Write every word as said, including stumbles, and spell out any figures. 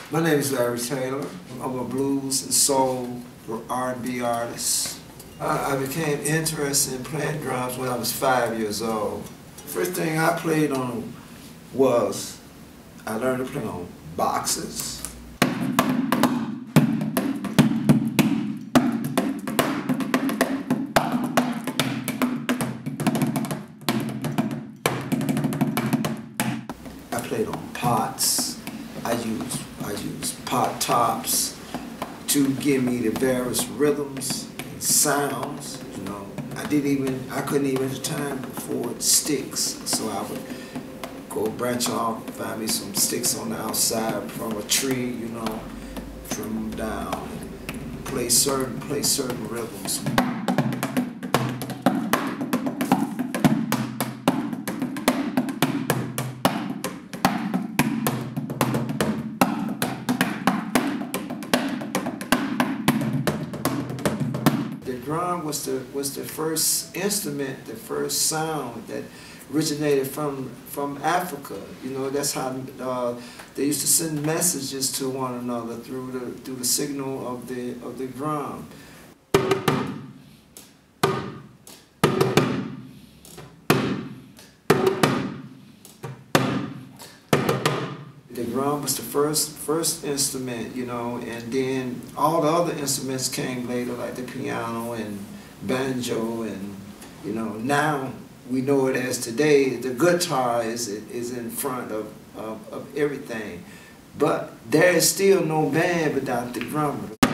My name is Larry Taylor. I'm a blues and soul R and B artist. I, I became interested in playing drums when I was five years old. First thing I played on was, I learned to play on boxes. I played on pots. I used, I used pot tops to give me the various rhythms and sounds, you know. I didn't even, I couldn't even at the time afford sticks, so I would go branch off, find me some sticks on the outside from a tree, you know, trim them down, and play certain, play certain rhythms. The drum was the was the first instrument, the first sound that originated from from Africa. You know, that's how uh, they used to send messages to one another through the through the signal of the of the drum. The drum was the first first instrument, you know, and then all the other instruments came later, like the piano and banjo, and you know, now we know it as today. The guitar is is in front of of, of everything, but there is still no band without the drummer.